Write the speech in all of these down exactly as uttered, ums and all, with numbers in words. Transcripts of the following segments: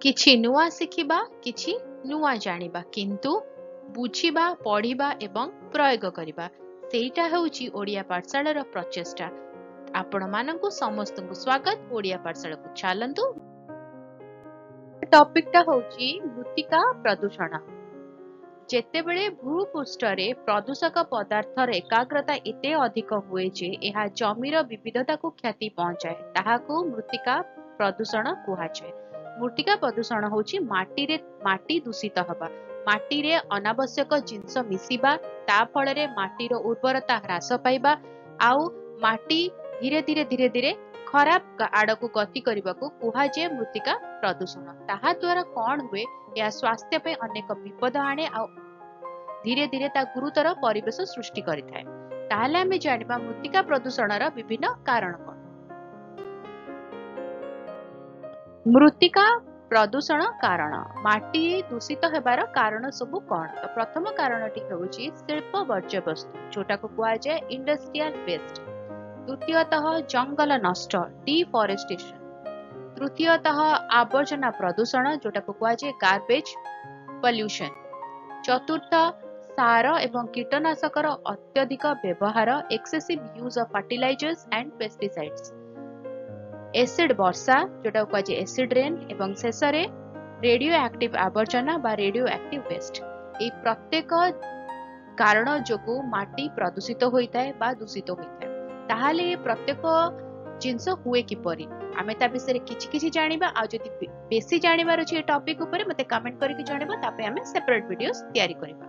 किछि नुआ शिखिबा किछि नुआ जानिबा किंतु बुझिबा पढ़िबा एवं प्रयोग करिबा सेटा हेउची ओडिया पाठशालार प्रचेष्टा। आपण मानंकु समस्तंकु स्वागत ओडिया पाठशाला को चलंतु। टॉपिकटा होची मृत्तिका प्रदूषण। जेतेबेले भूपृष्ठरे प्रदूषक पदार्थर एकाग्रता एते अधिक हुए जे एहा जमीर विविधता को क्षति पहुंचाए ताहाको मृत्तिका प्रदूषण कुहाଯାଏ। मृत्तिका प्रदूषण होची माटी रे माटी दूषित हबा, माटी रे अनावश्यक जिंस मिसिबा, ता फଳରେ माटीर उर्वरता ह्रास पाइबा आउ माटी धीरे धीरे धीरे धीरे खराब आड़क गति करने कुहाଯାଏ मृत्तिका प्रदूषण। ताहा द्वारा कौन हुए या स्वास्थ्य पे अनेक विपद आने आ धीरे धीरे ता गुरुतर परिवेश सृष्टि करिथाए। ताहले हमें जानिबा मृत्तिका प्रदूषणर विभिन्न कारण कौन। मृत्तिका प्रदूषण कारण माटी दूषित हेबार कारण सबु कौन। तो प्रथम कारणटी हेउची शिल्प वर्ज्य वस्तु जोटा को कुहाଯାଏ इंडस्ट्रियल वेस्ट। द्वितीयतः जंगल नष्ट डिफॉरेस्टेशन। तृतीयतः आवर्जना प्रदूषण जोटा को कुहाଯାଏ गार्बेज पॉल्यूशन। चतुर्थ सार एवं कीटनाशकर अत्यधिक व्यवहार excessive use of fertilizers and pesticides. Acid वर्षा जोटा को कुहाଯାଏ एसिड रेन एवं शेष रे रेडियो एक्टिव आवर्जना बा रेडियो एक्टिव वेस्ट। ए प्रत्येक कारण जोगु माटी प्रदूषित होइताए बा दूषित होइताए। ताहाले ए प्रत्येक जिंस हुए किपरि आमे ता विषय किछि किछि जानिबा। आ जदि बेसी जानिबार अछि ए टॉपिक ऊपर मते कमेंट करिकि जानिबा, तापे आमे सेपरेट वीडियोस तयारी करिबा।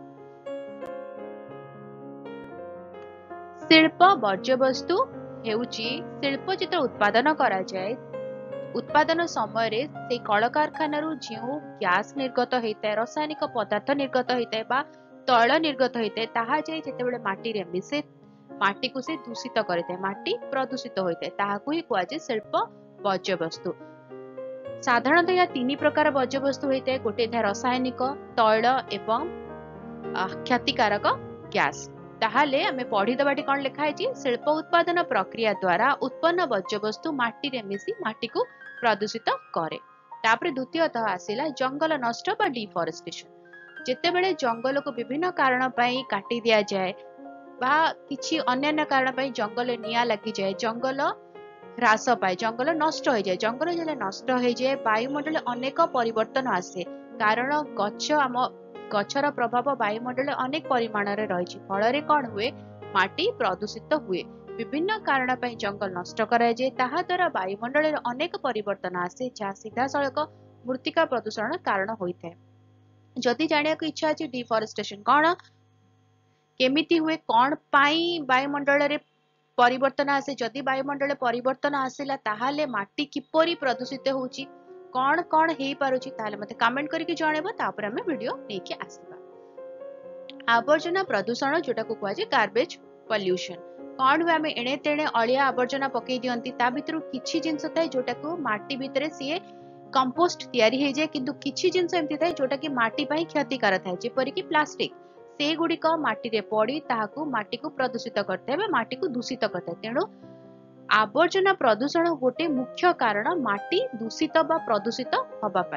शिल्प वर्ज्य वस्तु हेउची शिल्प जिते उत्पादन करा जाए उत्पादन समय रे से कल कारखाना जो गैस निर्गत होता है, रासायनिक पदार्थ निर्गत होता है बा तैल निर्गत होता है, ताहा जाए जेतेबेले माटी रे मिसे माटी को से दूषित करते माटी प्रदूषित होता है, ताहाकु ही कुहाଯାଏ शिल्प वर्ज्य वस्तु। साधारणतः या तीन प्रकार वर्ज्य वस्तु होता है, गोटे था रासायनिक, तैल एवं क्षतिकारक गैस। ताहाले हमें पढ़ी दबाटी कौन लिखा है शिल्प उत्पादन प्रक्रिया द्वारा उत्पन्न वर्ज्य वस्तु माटी रे मिसी माटी को प्रदूषित करे। तापरे द्वितीयतः आसिला जंगल नष्ट बा डिफॉरेस्टेशन। जेतेबेले जंगल को विभिन्न कारण पई काटी दिया जाए बा किछि अन्य कारण पई जंगल निया लगी जाए, जंगल ह्रास पाए, जंगल नष्ट हो जाए। जंगल जले नष्ट हो जाए वायुमंडल अनेक परिवर्तन आसे, कारण गछ आम गछर प्रभाव वायुमंडल अनेक परिमाण रे रही फल कौन हुए माटी प्रदूषित हुए। विभिन्न कारण पई जंगल नष्ट करा जाए, ताहा द्वारा वायुमंडल रे अनेक परिवर्तन आसे जहाँ सीधा सड़क मृत्तिका प्रदूषण कारण होइथाय। जदि जानिया को इच्छा अछि डिफॉरेस्टेशन कौन केमिति हुए, कौन पाई वायुमंडल रे परिवर्तन आसे, जदि वायुमंडल परिवर्तन आसिला ताहाले माटी किपरि प्रदूषित होउची, कौन कौन हेई पारुची, ताहाले मते कमेंट करके जणेबो, तापर हमें वीडियो नेकी आसीबा। आवर्जना प्रदूषण जोटा को कुहाଯାଏ गार्बेज पॉल्यूशन। कौन हुए आमे एणे तेणे अलिया आवर्जना पकई दियंती, ता भितरु किछि जिंस थाए जोटा को माटी भितरे सिए कंपोस्ट तयारी हे जाए, किंतु किछि जिंस एमति थाए जोटा कि माटी पई क्षतिकार थाए, जेपरि कि प्लास्टिक से गुडिक माटी रे पड़ी ताहाकु माटी को प्रदूषित करथाय बा माटी को दूषित करथाय। तेणु आवर्जना प्रदूषण गोटे मुख्य कारण माटी दूषित बा प्रदूषित हबा पाए।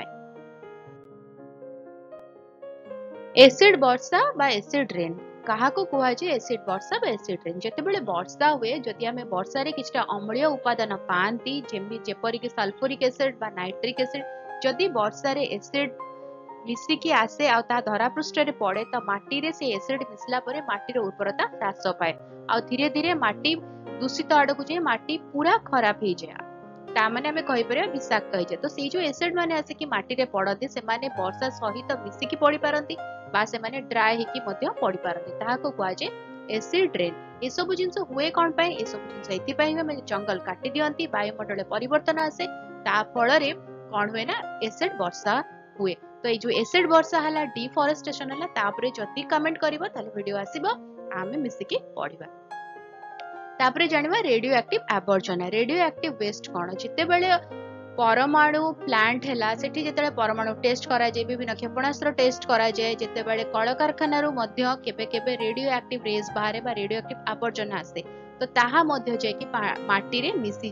एसिड वर्षा बा एसिड रेन काहाको कुहाଯାଏ एसिड वर्षा बा एसिड रेन। जेतेबेले वर्षा हुए जदि आमे वर्षा रे किछटा अम्लीय उपादान पांती जेमि जेपरि कि सल्फ्यूरिक एसिड बा नाइट्रिक एसिड, जदि वर्षा रे एसिड मिसिकी आसे आ ता धरा पृष्ठ रे पड़े त माटी रे से एसिड मिसला परे माटी रो उर्वरता ह्रास पाए आ धीरे धीरे माटी दूषित आड़क जाए, माटी पूरा खराब हो जाए, ता माने हमें कहि परिया विषाक्त हो जाए। तो से जो एसिड माने आसे कि माटी रे पड़ती से माने वर्षा सहित मिसिकी पड़ी पारंती बा से माने ड्राई हेकी मध्य पड़ी पारंती, ताहाको कुहाଯାଏ एसिड रेन। ए सब जिंस हुए कोन पई, ए सब जिंस एथि पई हमें जंगल काटी दियंती, वायुमंडल परिवर्तन आसे, ता फल रे कोन हुए ना एसिड वर्षा हुए। तो ये जो एसिड वर्षा हला डिफॉरेस्टेशन हला, तापरे जति कमेंट करिवो ताले वीडियो आसीबो, आमे मिसिकी पढिबा। तापरे जानिबा रेडियो एक्टिव आवर्जना। रेडियो एक्टिव वेस्ट कोन, जेतेबेले परमाणु प्लांट हैला सेठी जेतेबेले परमाणु टेस्ट करा जाय, विभिन्न क्षेपणास्त्र टेस्ट करा जाय, जेतेबेले कल कारखाना रो मध्य केबे केबे रेडियो एक्टिव रेज बाहरे बा रेडियो एक्टिव आवर्जना आसे, तो ताहा मध्य जाय कि माटी रे मिसी जाय,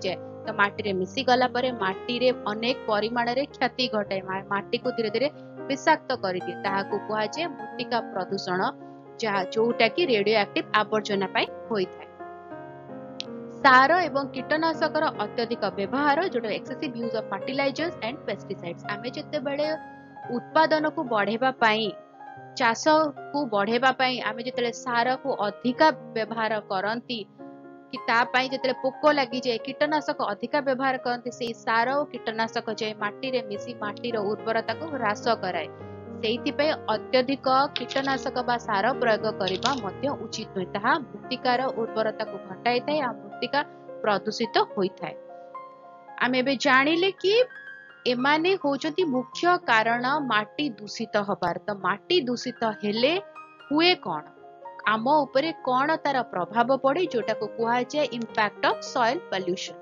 तो माटी रे मिसी गला परे माटी रे अनेक परिमाण रे क्षति घटाए माटी को धीरे धीरे विषाक्त कर दिए ताहाको कुहा जे मृत्तिका प्रदूषण जहा जोटा कि रेडियो एक्टिव आवर्जना पाई होई थाए। सार एवं कीटनाशक अत्यधिक व्यवहार जो excessive use of fertilizers and pesticides आमे जते बेले उत्पादन को बढ़ेबा पाई चाष को बढ़ेबा पाई आमे जते सार को अधिका व्यवहार करंती कि ता पाई जते पोको लगी जाए कीटनाशक अधिका व्यवहार करंती से सार और कीटनाशक जाए माटी रे मिसी माटी रो उर्वरता को ह्रास कराए सेहिति पे अत्यधिक कीटनाशक बा सार प्रयोग करबा मध्य उचित नय ताहा मृत्तिकार उर्वरता को घटाई थाए आ मृत्तिका प्रदूषित होई थाए। आमे बे जानिले कि एमाने होजती मुख्य कारण माटी दूषित हबार तो माटी दूषित हेले हुए कौन आम उपरे कौन तार प्रभाव पड़े जोटा को कुहा जाए इंपैक्ट ऑफ सॉइल पोल्यूशन।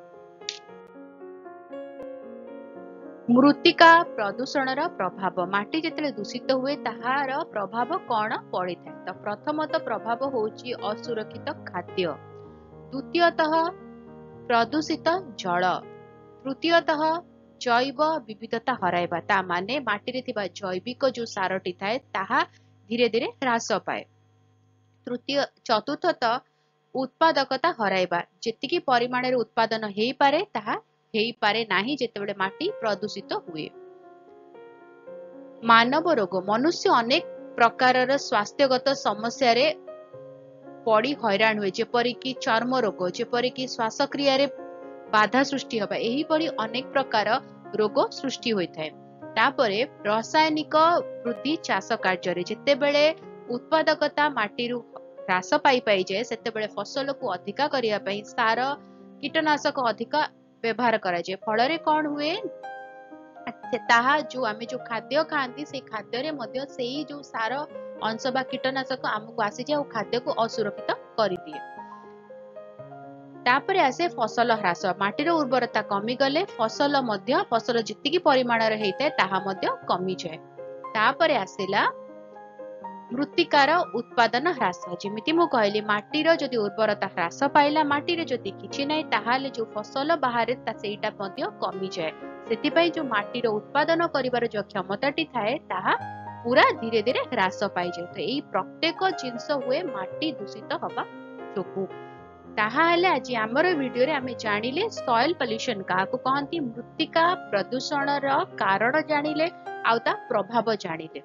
मृत्तिका प्रदूषण रा प्रभाव माटी जेतले दूषित हुए ताहार प्रभाव कौन पड़ी थाए तो प्रथमतः प्रभाव होची असुरक्षित खाद्य द्वितीयतः प्रदूषित जल तृतीयतः जैव विविधता हराइबा ता माने माटी रे थिबा जैविक जो सारटी थाए ताहा धीरे धीरे ह्रास पाए। तृतीय चतुर्थतः उत्पादकता हराइबा जेतिकी परिमाण रे उत्पादन हेई पारे ताहा हेई पारे नाही जेतेबेले माटी प्रदूषित हुए। मानव रोग मनुष्य अनेक प्रकारर स्वास्थ्यगत समस्या रे पड़ी हैरान हुए जेपरि कि चर्म रोग जेपरि कि श्वासक्रिया रे बाधा सृष्टि हबा एही परि अनेक प्रकार रोग सृष्टि होई थाए। तापरे रासायनिक वृद्धि चाष कार्य रे जेतेबेले उत्पादकता माटी रु ह्रास पाई पाई जाए सेतेबेले फसल को अधिका करिया पई सार कीटनाशक अधिका व्यवहार करा जाए फल रे कोन हुए ताहा जो आमे जो खाद्य खांती से खाद्य रे मध्य सेही जो सार अंश बा कीटनाशक हमको आसी जाए खाद्य को असुरक्षित करि दिए। तापरे आसे फसल ह्रास माटीर उर्वरता कमी गले फसल मध्य फसल जितिकी परिमाण रे हेइते ताहा मध्य कमी जाए। तापरे आसेला मृत्तिकार उत्पादन ह्रास जेमिति मु कहली माटीर जदि उर्वरता ह्रास पाइला माटीर जदि किछि नै ताहाले जो फसल बाहरे ता सेइटा मध्य कमी जाए सेति पई जो माटीर उत्पादन करिवार जो क्षमताटी थाए ताहा पूरा धीरे धीरे ह्रास पाई जाए। तो एई प्रत्येक जिंस हुए माटी दूषित हबा जोगु ताहा हेले आज हमर वीडियो रे आमे जानिले सॉइल पोल्यूशन काहाको कहंती मृत्तिका प्रदूषण र कारण जानिले आउ ता प्रभाव जानिले।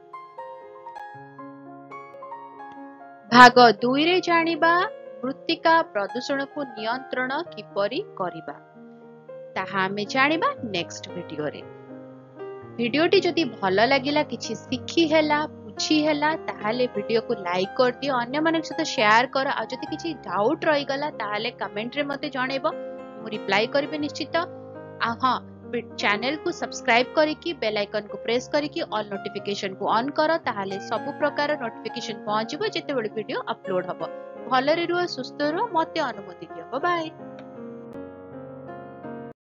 भाग दुई रे जानिबा मृत्तिका प्रदूषण को नियंत्रण किपरि करिबा ताहा आमे जानिबा नेक्स्ट वीडियो रे। वीडियोटी जदि भल लागिला किछि सिखि हेला बुझी हेला ताहाले वीडियो को लाइक कर दियो अन्य मानक सहित शेयर कर आ जदि किछि डाउट रहि गला ताहाले कमेंट रे मते जणेबो मु रिप्लाई करबे निश्चित। आ हां चैनल को सब्सक्राइब करिकि बेल आइकन को प्रेस करिकि ऑल नोटिफिकेशन को ऑन कर ताहाले सब प्रकार नोटिफिकेशन पहुंचबो जेते बेले वीडियो अपलोड हबो। भलरे रुह सुस्थ रुह मते अनुमति दियो। Bye bye.